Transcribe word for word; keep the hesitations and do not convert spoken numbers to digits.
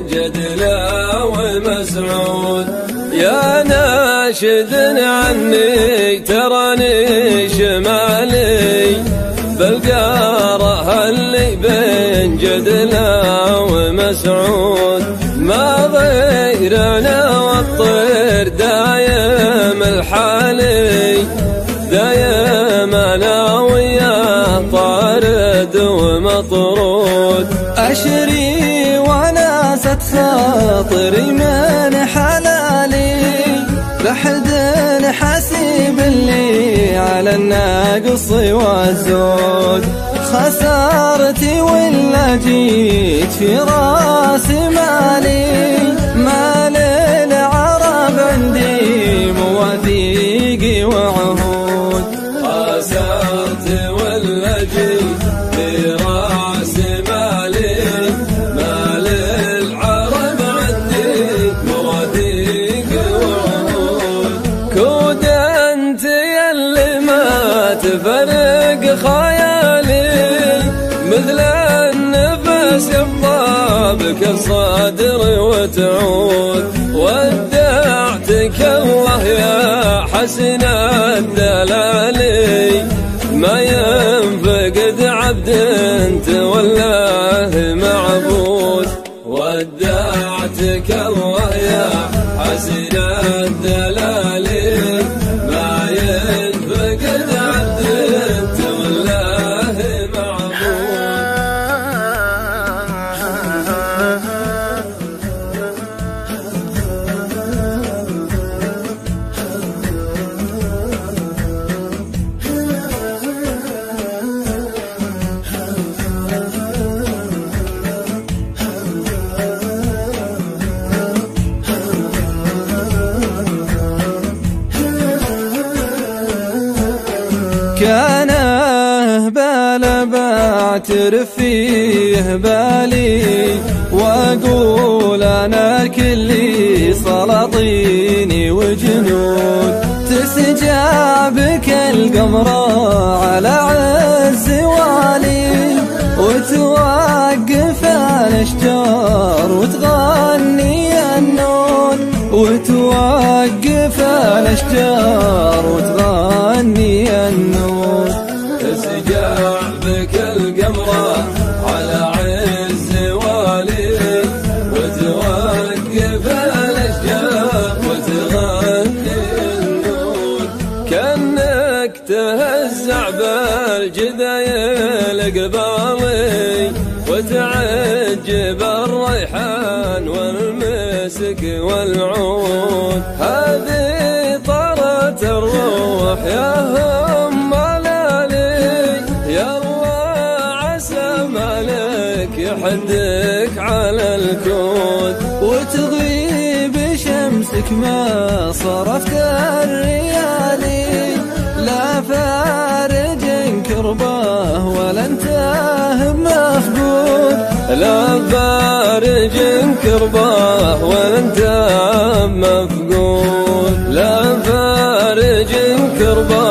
جدلا ومسعود. يا ناشد عني تراني شمالي بالقاره اللي بين جدلا ومسعود. ما غيرنا والطير دايم الحالي دايم انا وياه طارد ومطرود. أشري وناست خاطري من حلالي لحد حسيب اللي على الناقص والزود. خسارتي ولا جيت في راس مالي مال العرب عندي مواثيق وعهود. خسرت ولا جيت في راس مالي مال العرب عندي مواثيق وعهود. كود انت يلي ما تفرق خيالي مثل النفس يبقى بك الصدر وتعود. ودعتك الله يا حسن الدلالي ما ينفقد عبد تولاه معبود. ودعتك الله يا حسن الدلالي ما ينفقد عبد تولاه معبود. كان اهبال بعترف فيه بالي واقول انا كلي سلاطيني وجنود. تسجابك القمرة على عز والي وتوقف الاشجار وتغني النود. وتوقف الاشجار وتغني النود. تسجابك القمرة على عز والي وتوقف الاشجار وتغني النود. كأنك تهزع بالجدايل قبالي وتعجب الريحان والمسك والعود. هذه طرت الروح يا هم لالي يلا عسى مالك يحدك على الكود. وتغيب شمسك ما صرفت الريالي لا فارج كرباه ولا انتهى مفقود. لا فارج كرباه ولا انت مفقود. لا فارج كرباه